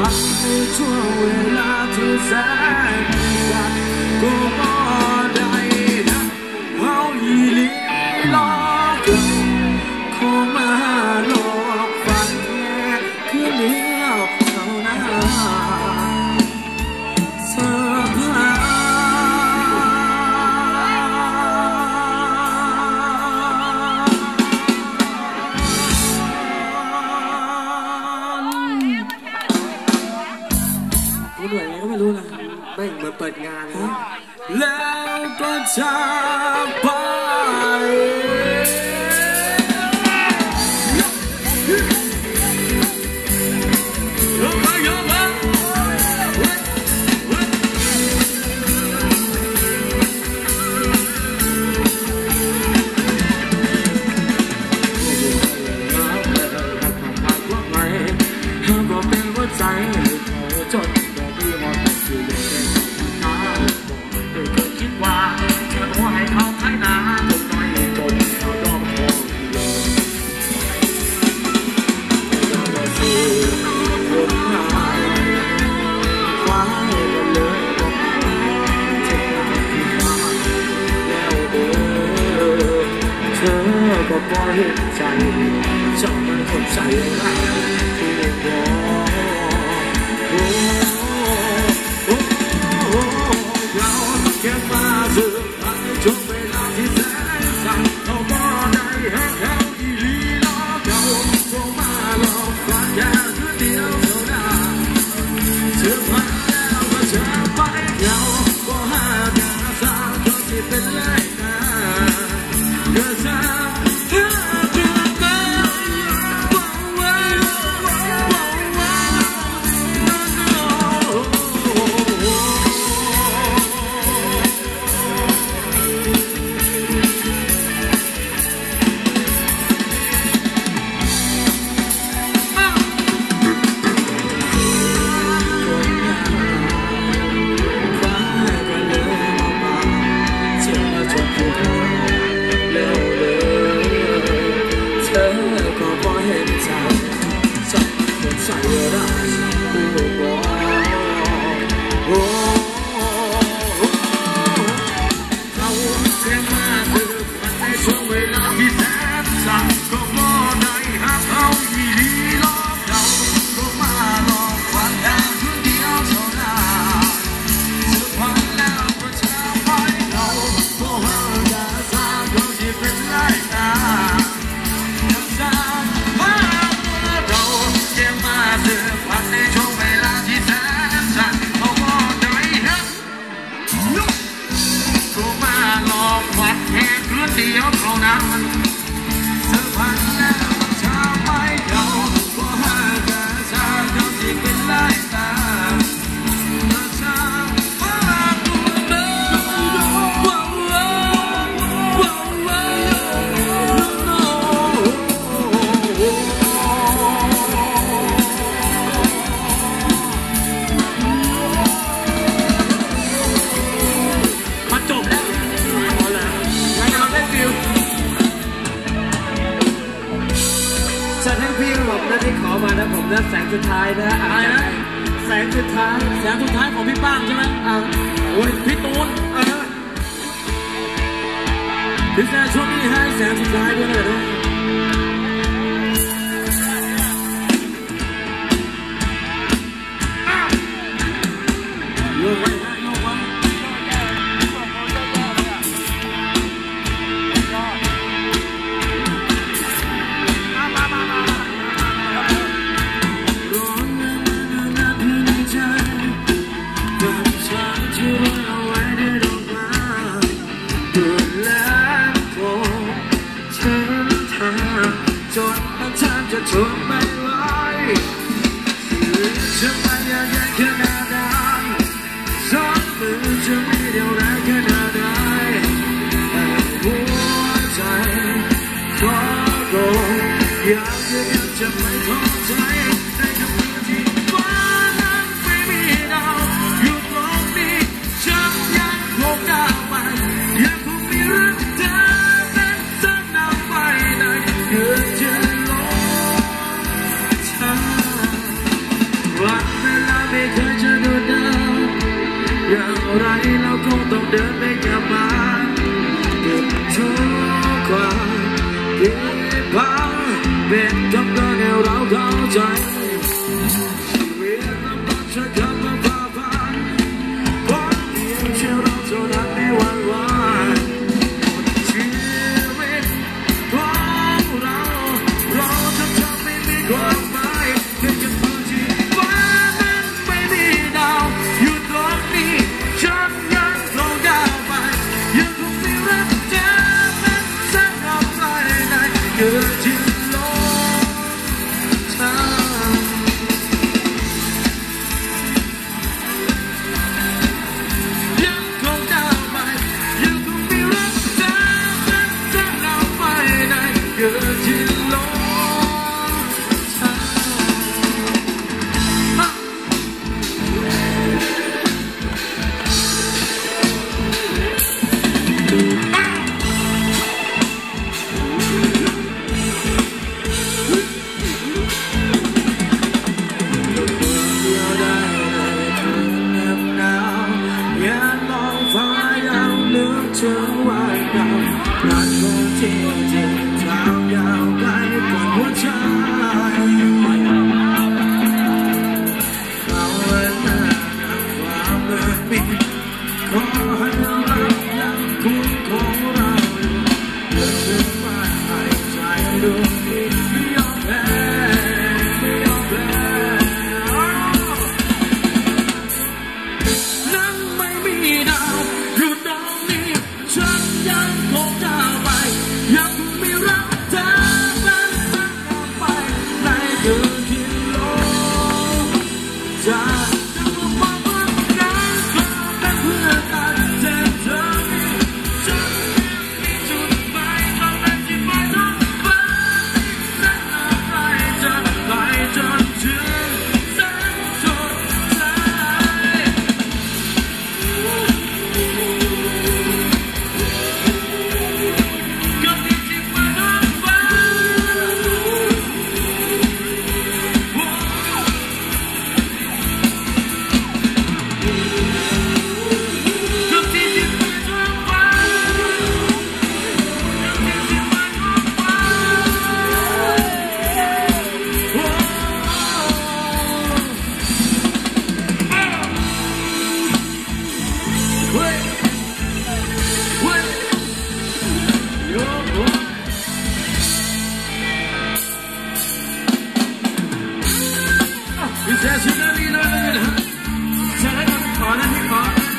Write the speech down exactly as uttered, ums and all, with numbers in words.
ฝันในช่วงเวลาที่แสนสั้นก็บ่ได้นะเฮาอีหลีหลอกเราขอมาหลอกฝันแค่คืนเดียวเท่านั้นเสื้อผ้าหน่วยไงก็ไม่รู้นะไม่เหมือนเปิดงานนะแล้วก็จากไปก็เป็นหัวใจจนก็ปล่อยใจเจ้ามันคนใจร้ายที่บอกโอ้โอ้โอ้เราแค่มาสืบพันช่วงเวลาที่แสนสั้นเขาบ่ได้หักเขาอีหลีหลอกเขาส่งมาหลอกฝันแค่คืนเดียวเท่านั้นเชื่อพันแล้วก็เชื่อไปเขาก็หากันสร้างคนที่เป็นไรกันเกิดจากใส่ร้ายผู้บอกโอ้เขาแค่มาสืบพันในช่วงเวลาที่แสนสั้นก็บ่ได้หักเขาอีหลีหลอกเขาก็มาหลอกฝันแค่คืนเดียวเท่านั้นสืบพันแล้วก็จะไปเขาก็หาจะสร้างคนที่เป็นไรนะในช่วงเวลาที่แสนสั้นเขาบ่ได้หักก็มาหลอกฝันแค่คืนเดียวเท่านั้นเสื้อผ้าแล้วชาไม่เขาก็หากันชาเขาที่เป็นไรตาชาฟ้าตัวเดิมว้าวว้าวว้าวว้จัดให้พี่ผมนะที่ขอมานะผมนะแสงสุดท้ายนะอะไรนะแสงสุดท้ายแสงสุดท้ายของพี่ป้างใช่ไหมอ่าโอ้ยพี่ตูนเออพี่แสงช่วงนี้ให้แสงสุดท้ายด้วยนะลูกไปลูกไปจนมันฉันจะทนไม่ไหวจะพยายามแค่ไหนสองมือจะมีเดียวแรงแค่ไหนแต่หัวใจก็โกรธอยากจะยังจะไม่พอใจในคำพูดที่ฟ้านั้นไม่มีดาวอยู่ตรงนี้ฉันยังคงดาวไปยังคงมีเรื่องเธอเป็นสักน้ำไปในเกิดจะลงเธอวันเวลาไม่เคยจะดูดาวอย่างไรเราคงต้องเดินไปกับมันเก็บทุกความผิดพลาดเป็นคำเตือนให้เราเข้าใจชีวิตลำบากจะกลับมาฝ่าฟันเพราะเพียงแค่เราเท่านั้นไม่หวั่นไหวชีวิตของเราเราจะทำไม่มีความหมายเพียงแค่ความที่ฟ้านั้นไม่มีดาวอยู่ตรงนี้ฉันยังคงก้าวไปยังคงมีรักเธอนั้นแสนอับใจในเกิดที่โลกทางยังคงก้าวไปยังคงมีรักเธอนั้นแสนอับใจในเกิดที่โลกทางถึงวันเก่านัดคนที่ที่ทางยาวไกลกว่าหัวใจเอาเวลาความเบื่อมีขอให้เรายังคุ้นของเราเดินถึงมาให้ใจดูไม่ยอมแพ้ไม่ยอมแพ้นั้นไม่มีดาวอยู่ตรงนี้ฉันยังคงก้าวไปยังคงมีรักเธอเป็นสักต่อไปในคืนที่โลกจะจะบอกว่านั้นก็เป็นเพื่อนกันแต่เธอมีฉันมีจุดหมายตรงนั้นที่ไม่ต้องไปนั่นอะไรจะไปจนถึงแสนสุดท้ายก็ที่ที่ไม่ต้องไปก็ที่ที่ไม่ต้องไปก็ที่ที่ไม่ต้องไปเฮ้ยเฮ้ยโย่พี่แจ๊สซินาลีเลยนะ